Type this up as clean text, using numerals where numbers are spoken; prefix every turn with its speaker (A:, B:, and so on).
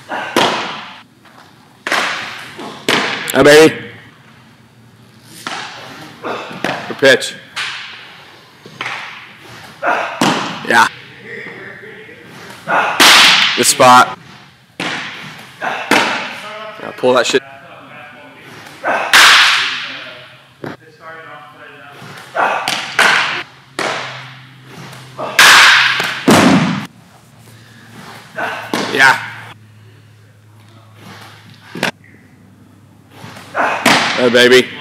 A: Hi, baby. Good pitch. Yeah. Good spot. Yeah, pull that shit. Yeah. Hey, baby.